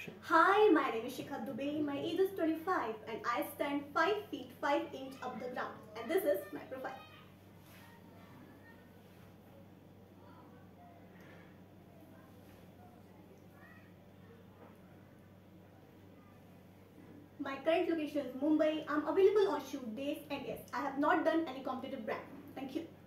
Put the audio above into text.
Hi, my name is Shikha Dubey. My age is 25 and I stand 5 feet 5 inch above the ground. And this is my profile. My current location is Mumbai. I'm available on shoot days and yes, I have not done any competitive brand. Thank you.